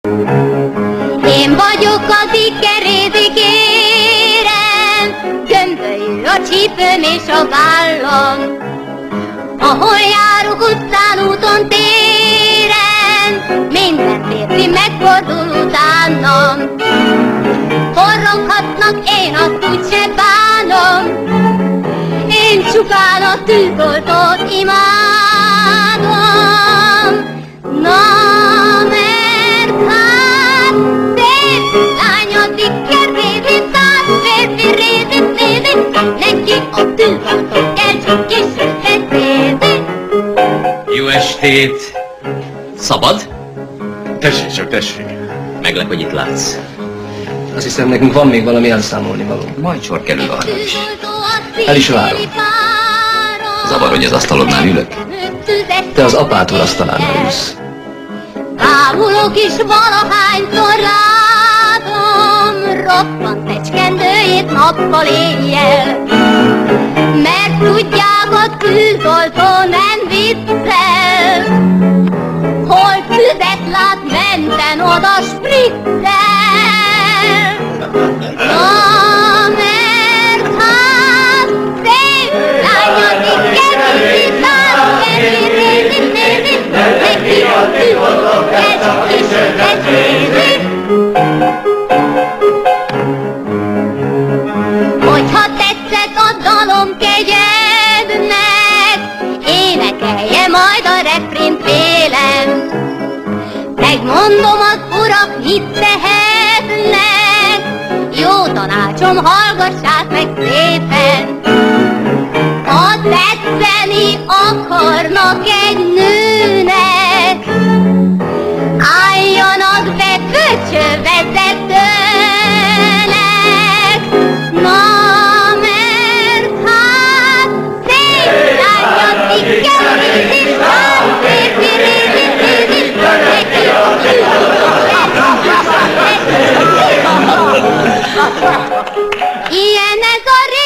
Én vagyok az ikerézi kérem, gömbölyű a csípőm és a vállam. Ahol járok utcán, úton, téren, minden férfi megfordul utánam. Forroghatnak, én azt úgyse bánom, én csupán a tűzoltót imádom. Na, mert hát szép lány az iker rézi, száz férfi rézi, neki a tűzoltó kell csak később beszélni. Jó estét! Szabad? Tessék csak, tessék. Meglep, hogy itt látsz. Azt hiszem, nekünk van még valami elszámolni való. Majd sor kerül arra is. El is várom. Zavar, hogy az asztalodnál ülök. Te az apától asztalánál ülsz. Bámulok is valahányszor látom, roppant fecskendőjét nappal éjjel. Mert tudják, a tűzoltó nem viccel, hol tüzet lát menten, oda spriccel. Na, mert hát szép lány az ikerrézi, száz férfi rézi, neki a tűzoltó kell csak később beszélni. Hogyha tetszett a dalom kegyednek, énekelje majd a refrént vélem. Megmondom az urak, mit tehetnek, jó tanácsom, hallgassák meg szépen. Ha tetszeni akarnak egy nőnek, álljanak be kölcsönvezetőnek. Na, mert hát szép lány az ikerrézi, száz férfi rézi, neki a tűzoltó kell. Ilyenek a